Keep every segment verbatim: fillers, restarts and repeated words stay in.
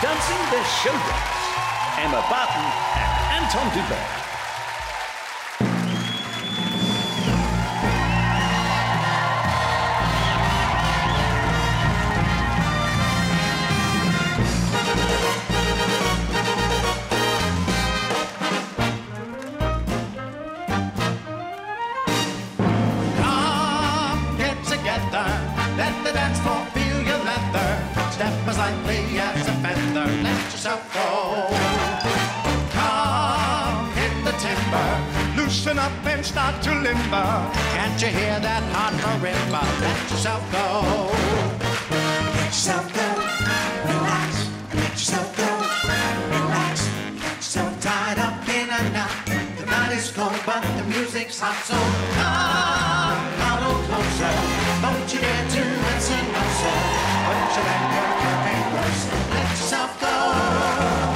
dancing their Showdance, Emma Barton and Anton Beke. Let the dance floor feel your leather. Step as lightly as a feather. Let yourself go. Come, hit the timber. Loosen up and start to limber. Can't you hear that hot marimba? Let yourself go. Let yourself go. Relax. Let yourself go. Relax. Get yourself tied up in a knot. The night is cold, but the music's hot, so come, huddle closer. Don't you dare to answer no, sir. Put your back and closer. Let yourself go.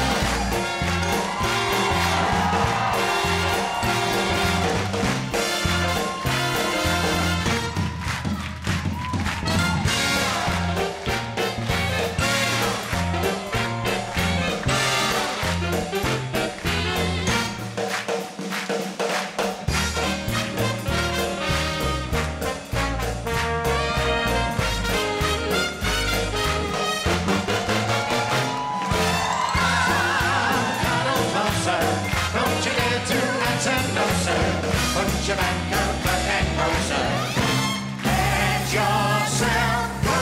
Put your back up and closer. Let yourself go.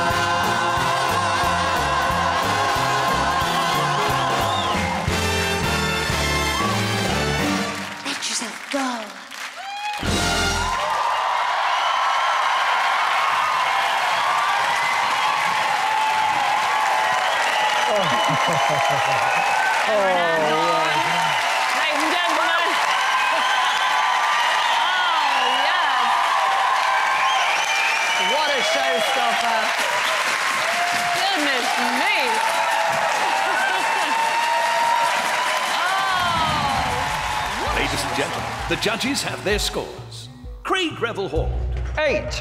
Let yourself go. Oh, yeah. Ladies and gentlemen. Oh, yes. What a showstopper. Goodness me. Oh. Ladies and gentlemen, the judges have their scores. Craig Revel-Hall. Eight.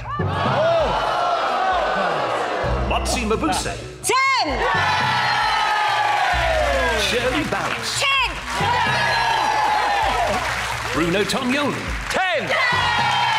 Motsi Mabuse. Ten! Shirley Barris. Ten! Bruno Tognoli. Ten.